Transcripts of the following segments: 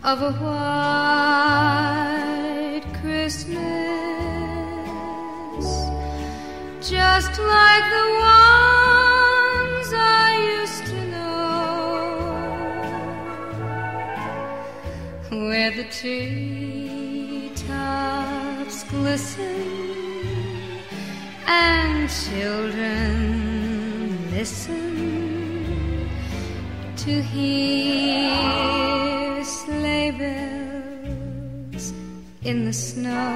of a white Christmas, just like the ones I used to know, where the treetops glisten and children listen to hear sleigh bells in the snow.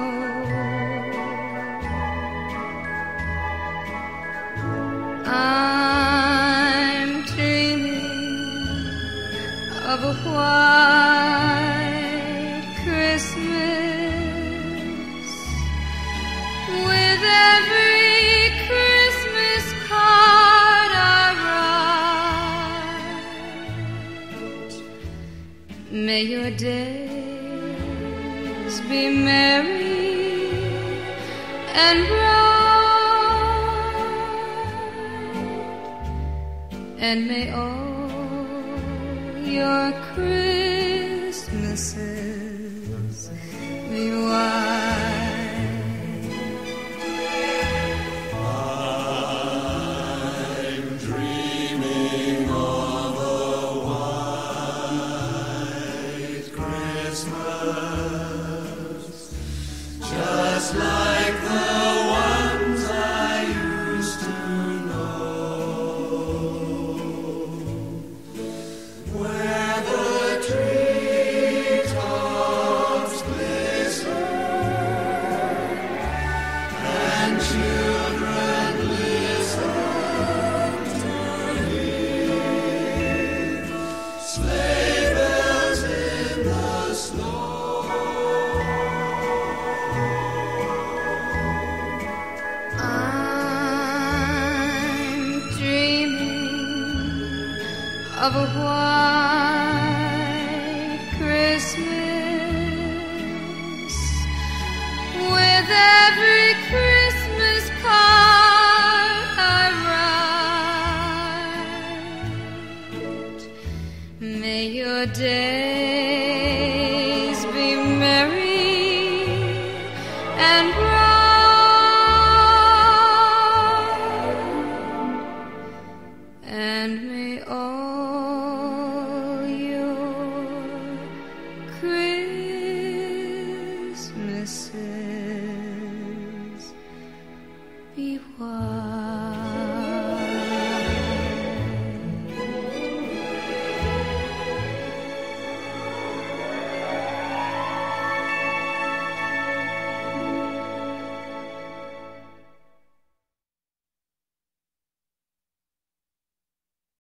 I'm dreaming of a white Christmas with every Christmas card I write. May your days be merry and bright, and may all your Christmases be white. I'm dreaming of a white Christmas, just like the ones I used to know, where the treetops glisten and children listen to hear sleigh bells in the snow. I'm dreaming of a white Christmas with every Christmas card I write. May your day